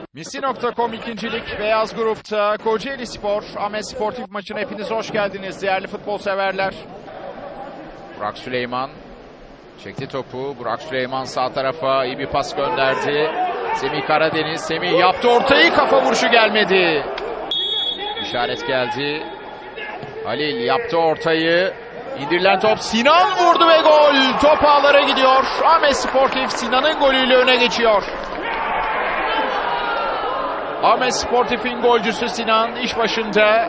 Misi.com ikincilik Beyaz Grup'ta Kocaeli Spor, Ahmet Sportif maçına hepiniz hoş geldiniz değerli futbol severler. Burak Süleyman çekti topu. Burak Süleyman sağ tarafa iyi bir pas gönderdi. Semih Karadeniz, Semih yaptı ortayı, kafa vuruşu gelmedi. İşaret geldi. Halil yaptı ortayı. İndirilen top, Sinan vurdu ve gol. Top ağlara gidiyor. Ahmet Sportif Sinan'ın golüyle öne geçiyor. Ahmet Sportif'in golcüsü Sinan iş başında.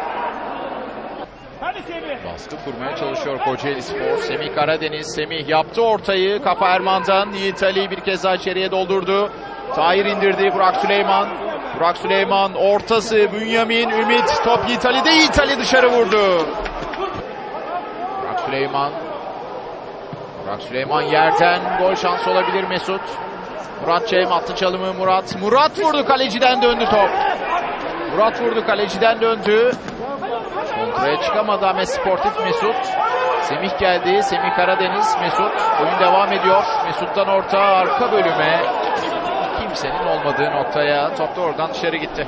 Baskı kurmaya çalışıyor Kocaeli Spor. Semih Karadeniz, Semih yaptı ortayı. Kafa Erman'dan. Yiğit Ali bir kez daha içeriye doldurdu. Tahir indirdi. Burak Süleyman. Burak Süleyman ortası. Bünyamin, Ümit. Top Yiğit Ali'de. Yiğit Ali dışarı vurdu. Burak Süleyman. Burak Süleyman yerden. Gol şansı olabilir Mesut. Murat Cem attı çalımı Murat. Murat vurdu, kaleciden döndü top. Murat vurdu, kaleciden döndü. Kontraya çıkamadı Ahmet Sportif Mesut. Semih geldi. Semih Karadeniz, Mesut. Oyun devam ediyor. Mesut'tan orta, arka bölüme. Kimsenin olmadığı noktaya. Top da oradan dışarı gitti.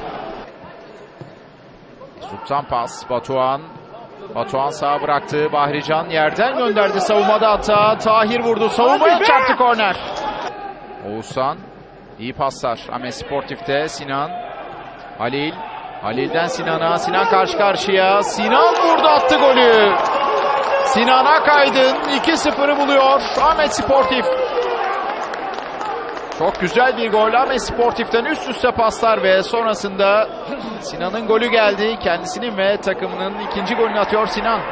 Mesut'tan pas. Batuhan. Batuhan sağa bıraktı. Bahrican yerden gönderdi. Savunmada hata. Tahir vurdu. Savunmaya çarptı, korner. Oğuzhan. İyi paslar. Ahmet Sportif'te Sinan. Halil. Halil'den Sinan'a. Sinan karşı karşıya. Sinan vurdu, attı golü. Sinan Akaydın 2-0'ı buluyor Ahmet Sportif. Çok güzel bir gol. Ahmet Sportif'ten üst üste paslar ve sonrasında Sinan'ın golü geldi. Kendisinin ve takımının ikinci golünü atıyor Sinan.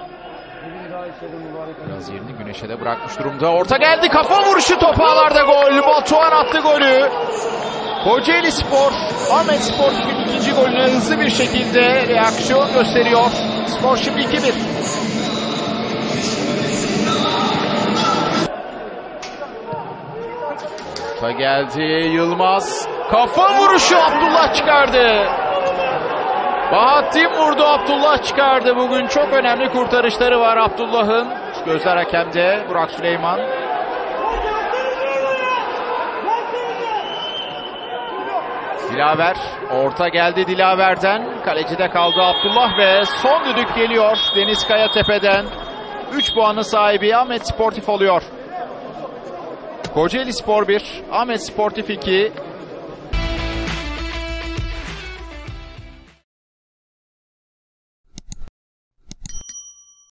Biraz yerini güneşe de bırakmış durumda. Orta geldi, kafa vuruşu, top ağlarda gol. Batuhan attı golü. Kocaeli Spor, Ahmet Sportif'in ikinci golüne hızlı bir şekilde reaksiyon gösteriyor. Skor şimdi 2-1. Orta geldi, Yılmaz. Kafa vuruşu, Abdullah çıkardı. Bahattin vurdu, Abdullah çıkardı. Bugün çok önemli kurtarışları var Abdullah'ın. Gözler hakemde. Burak Süleyman. Dilaver. Orta geldi Dilaver'den. Kalecide kaldı Abdullah ve son düdük geliyor Deniz Kayatepe'den. 3 puanı sahibi Ahmet Sportif oluyor. Kocaeli Spor 1, Ahmet Sportif 2.